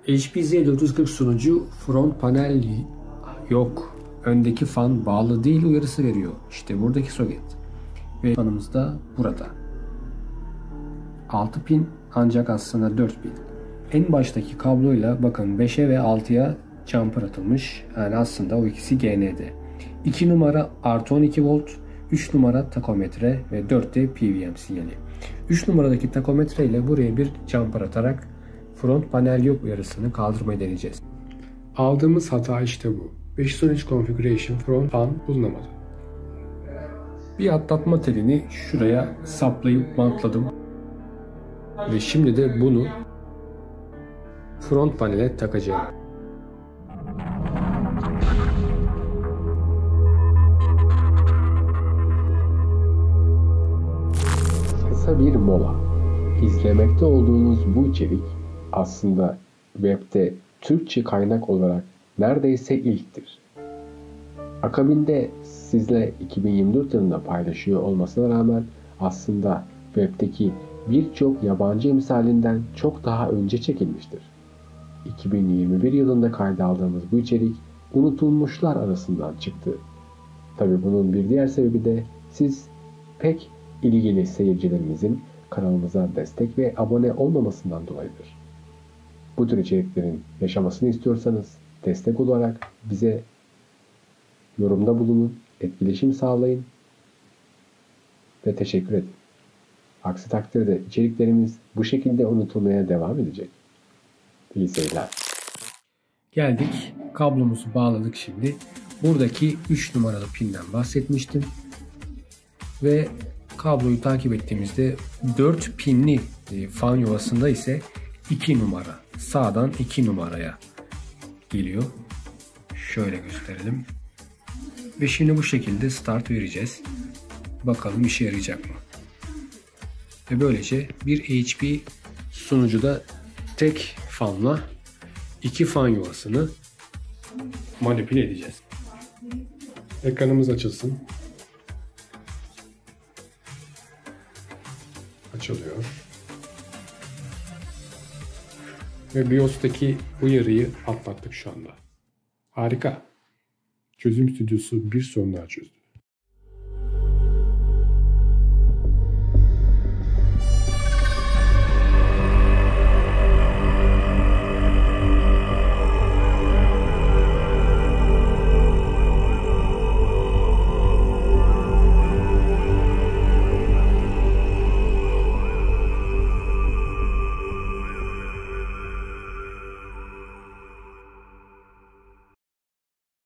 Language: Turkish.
HP Z440 sunucu front panel yok, öndeki fan bağlı değil uyarısı veriyor. İşte buradaki soket. Ve fanımız da burada. 6 pin ancak aslında 4 pin. En baştaki kabloyla bakın 5'e ve 6'ya jumper atılmış. Yani aslında o ikisi GND. 2 numara artı 12 volt, 3 numara takometre ve 4 de PWM sinyali. 3 numaradaki takometre ile buraya bir jumper atarak front panel yok uyarısını kaldırmayı deneyeceğiz. Aldığımız hata işte bu. 513 configuration front fan bulunamadı. Bir atlatma telini şuraya saplayıp bantladım. Ve şimdi de bunu front panele takacağım. Kısa bir mola. İzlemekte olduğunuz bu içerik aslında webde Türkçe kaynak olarak neredeyse ilktir. Akabinde sizle 2024 yılında paylaşıyor olmasına rağmen aslında webdeki birçok yabancı emsalinden çok daha önce çekilmiştir. 2021 yılında kayda aldığımız bu içerik unutulmuşlar arasından çıktı. Tabii bunun bir diğer sebebi de siz pek ilgili seyircilerimizin kanalımıza destek ve abone olmamasından dolayıdır. Bu tür içeriklerin yaşamasını istiyorsanız destek olarak bize yorumda bulunun, etkileşim sağlayın ve teşekkür edin. Aksi takdirde içeriklerimiz bu şekilde unutulmaya devam edecek. İyi seyirler. Geldik, kablomuzu bağladık şimdi. Buradaki 3 numaralı pinden bahsetmiştim. Ve kabloyu takip ettiğimizde 4 pinli fan yuvasında ise 2 numara. Sağdan 2 numaraya geliyor. Şöyle gösterelim. Ve şimdi bu şekilde start vereceğiz. Bakalım işe yarayacak mı? Ve böylece bir HP sunucuda tek fanla 2 fan yuvasını manipüle edeceğiz. Ekranımız açılsın. Açılıyor. Ve BIOS'taki uyarıyı atlattık şu anda. Harika. Çözüm stüdyosu bir sorun daha çözdü.